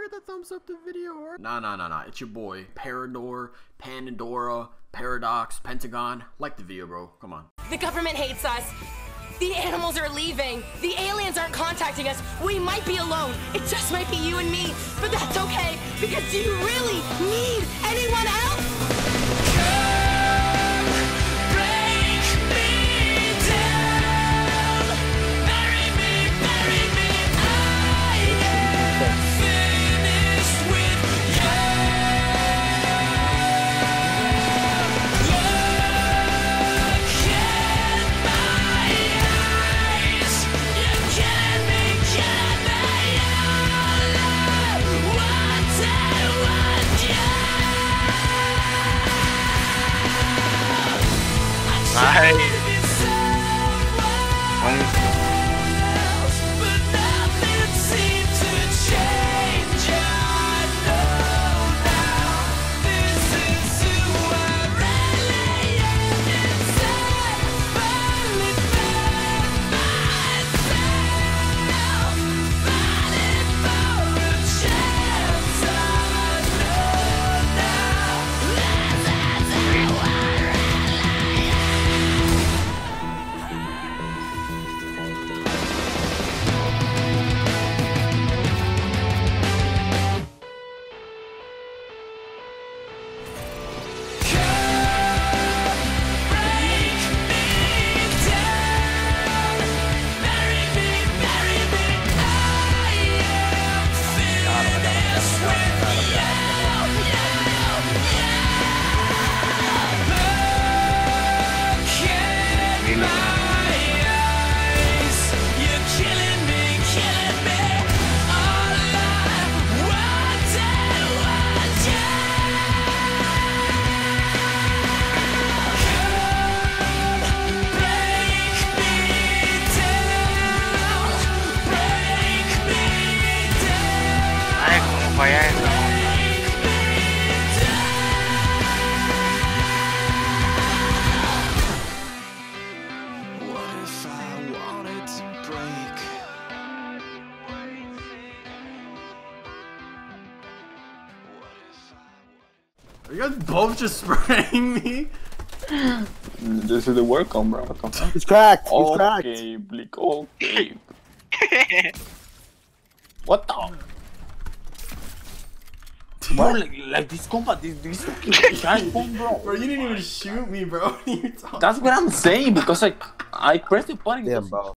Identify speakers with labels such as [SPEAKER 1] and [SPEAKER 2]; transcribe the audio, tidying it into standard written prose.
[SPEAKER 1] forget to thumbs up the video. Or nah. It's your boy, Parador, Pandora, Paradox, Pentagon. Like the video, bro. Come on.
[SPEAKER 2] The government hates us. The animals are leaving. The aliens aren't contacting us. We might be alone. It just might be you and me. But that's okay, because do you really need anyone else?
[SPEAKER 1] Are you guys both just spraying me?
[SPEAKER 3] This is the welcome, bro.
[SPEAKER 4] He's cracked. He's cracked.
[SPEAKER 3] Okay, Blick. Okay. What the? Bro, like this combat, this fucking giant bomb, bro.
[SPEAKER 1] Bro, you didn't even shoot me, bro.
[SPEAKER 3] That's what I'm saying, because like I pressed the button.
[SPEAKER 4] Damn, bro.